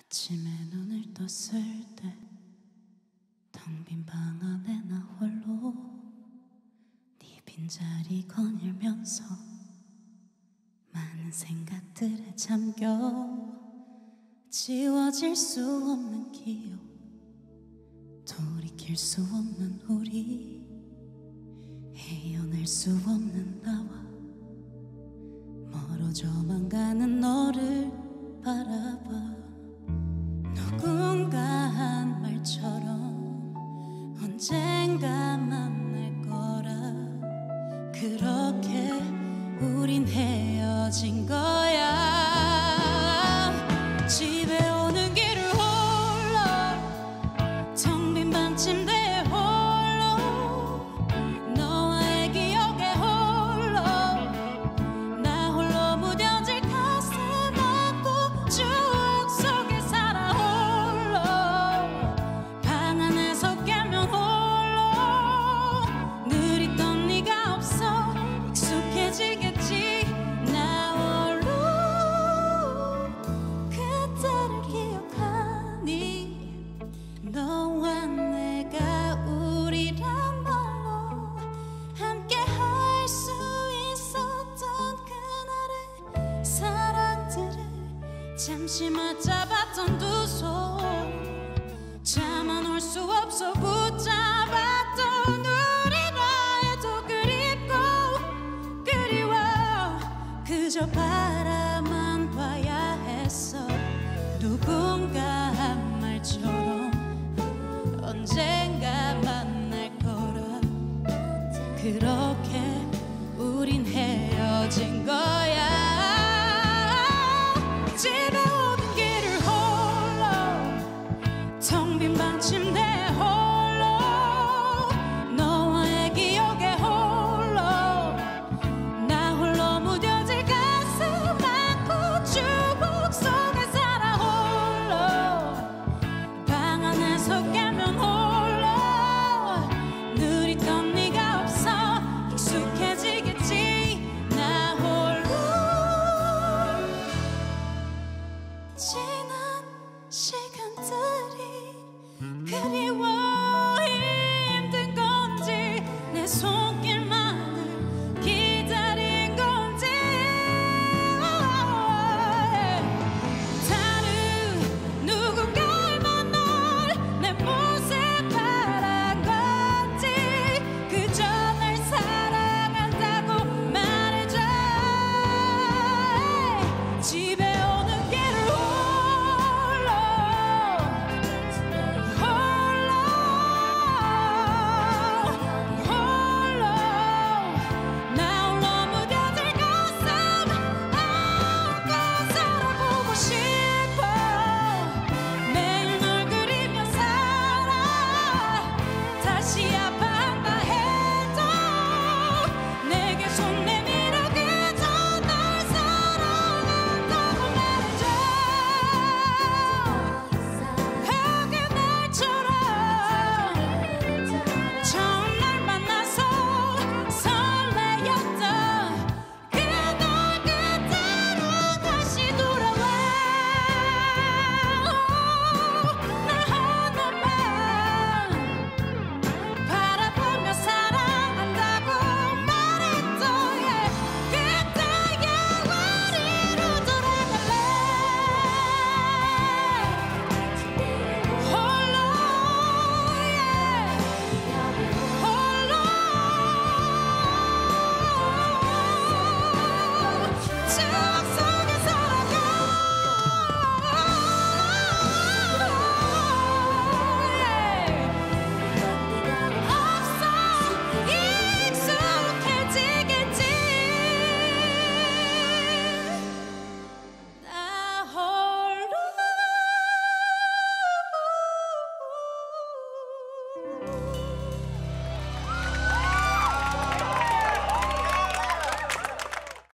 아침에 눈을 떴을 때 텅 빈 방 안에 나 홀로 네 빈자리 거닐면서 많은 생각들에 잠겨 지워질 수 없는 기억 돌이킬 수 없는 우리 헤어낼 수 없는 나와 멀어져만 가는 너를 바라봐 누군가 한 말처럼 언젠가 만날 거라 그렇게 우린 헤어진 거야 집에 오는 길을 홀로 텅 빈 방 침대에 홀로 너와의 기억에 홀로 나 홀로 무뎌질 가슴 안고 추억 속에 살아 홀로 방 안에서 깨면 홀로 늘 있던 네가 없어 익숙해지겠지 나 홀로 그때를 기억하니 너와 내가 우리란 말로 함께 할 수 있었던 그날의 사랑들을 잠시 맞잡았던 두 손 참아놓을 수 없어 붙잡았던 우리라 해도 그립고 그리워 그저 바라만 봐야 했어 누군가 한 말처럼 언젠가 만날 거라 그렇게 우린 헤어진 거야